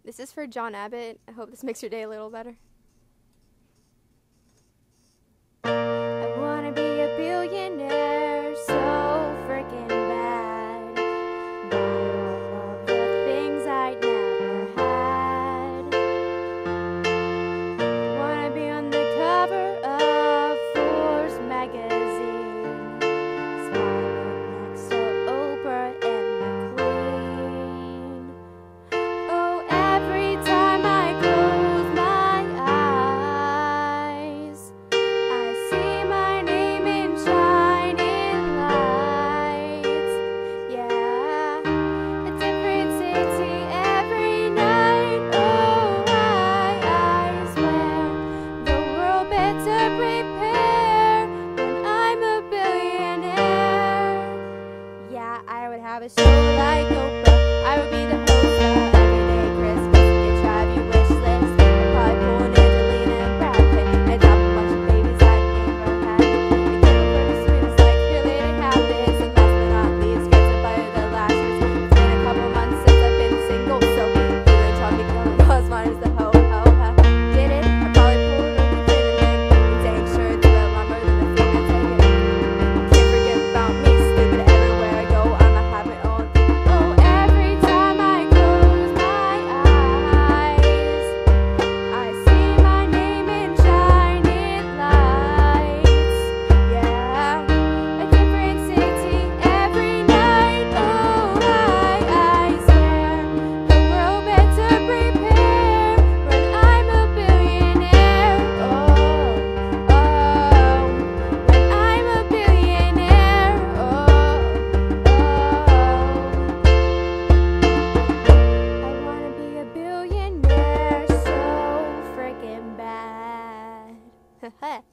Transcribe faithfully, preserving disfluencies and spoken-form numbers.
This is for John Abbott. I hope this makes your day a little better. I wanna be a billionaire so freaking bad. Buy all of the things I never had. Wanna be on the cover of Forbes magazine, smiling next to Oprah and the Queen. Oh, every time I close my eyes, I see my name in shining lights. Yeah, a different city every night. Oh, I, I swear the world better prepare when I'm a billionaire. Yeah, I would have a show like Oprah. I would be the host of Everyday Christmas. Get your have your wish list. I'd probably pull an Angelina and Brad Pitt and drop a bunch of babies like April had. And give it for the sweetest like really to have this. And last but not least, get to buy the last year's. It's been a couple months since I've been single, so feeling chubby, going as mine as the ho ho ho. Get it? I probably pulled it up the kid and dang sure to the lumber than the thing I take it. Can't forget about me, stupid everywhere I go. I'ma have my own. Oh, every time I close my eyes, I see my name in shining lights. Yeah, a different city every night. Oh, I, I swear the world better prepare when I'm a billionaire. Oh, oh, when I'm a billionaire. Oh, oh. I wanna be a billionaire so freaking bad.